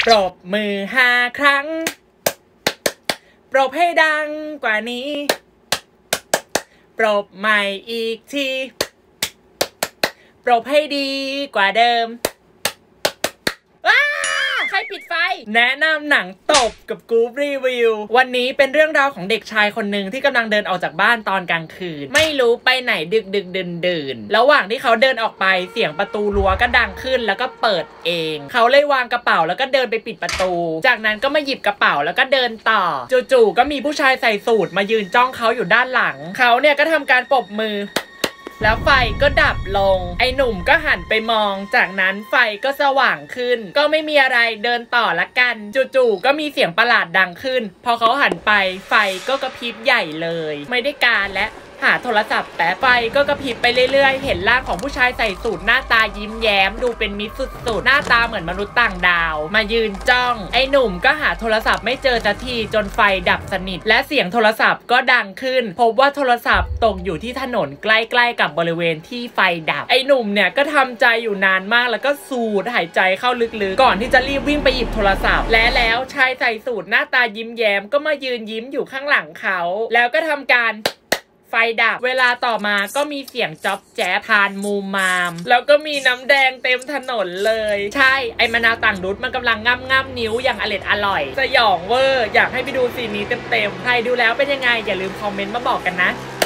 ปรบมือ5 ครั้งปรบให้ดังกว่านี้ปรบใหม่อีกทีปรบให้ดีกว่าเดิมใครปิดไฟแนะนำหนังตบกับกู๊ปรีวิววันนี้เป็นเรื่องราวของเด็กชายคนหนึ่งที่กำลังเดินออกจากบ้านตอนกลางคืนไม่รู้ไปไหนดึกดื่นระหว่างที่เขาเดินออกไปเสียงประตูรั้วก็ดังขึ้นแล้วก็เปิดเองเขาเลยวางกระเป๋าแล้วก็เดินไปปิดประตูจากนั้นก็มาหยิบกระเป๋าแล้วก็เดินต่อจู่ๆก็มีผู้ชายใส่สูทมายืนจ้องเขาอยู่ด้านหลังเขาเนี่ยก็ทำการปรบมือแล้วไฟก็ดับลงไอ้หนุ่มก็หันไปมองจากนั้นไฟก็สว่างขึ้นก็ไม่มีอะไรเดินต่อละกันจู่ๆก็มีเสียงประหลาดดังขึ้นพอเขาหันไปไฟก็กระพริบใหญ่เลยไม่ได้การและหาโทรศัพท์แต่ไฟก็กระพริบไปเรื่อยๆเห็นร่างของผู้ชายใส่สูทหน้าตายิ้มแย้มดูเป็นมิตรสุดๆหน้าตาเหมือนมนุษย์ต่างดาวมายืนจ้องไอ้หนุ่มก็หาโทรศัพท์ไม่เจอสักทีจนไฟดับสนิทและเสียงโทรศัพท์ก็ดังขึ้นพบว่าโทรศัพท์ตกอยู่ที่ถนนใกล้ๆกับบริเวณที่ไฟดับไอ้หนุ่มเนี่ยก็ทำใจอยู่นานมากแล้วก็สูดหายใจเข้าลึกๆก่อนที่จะรีบวิ่งไปหยิบโทรศัพท์แล้วชายใส่สูทหน้าตายิ้มแย้มก็มายืนยิ้มอยู่ข้างหลังเขาแล้วก็ทำการไฟดับเวลาต่อมาก็มีเสียงจ๊อบแจ๊บทานมูมามแล้วก็มีน้ำแดงเต็มถนนเลยใช่ไอ้มะนาวต่างดุดมันกำลังง่ำนิ้วอย่างอร่อยสยองเวอร์อยากให้ไปดูซีนนี้เต็มๆใครดูแล้วเป็นยังไงอย่าลืมคอมเมนต์มาบอกกันนะ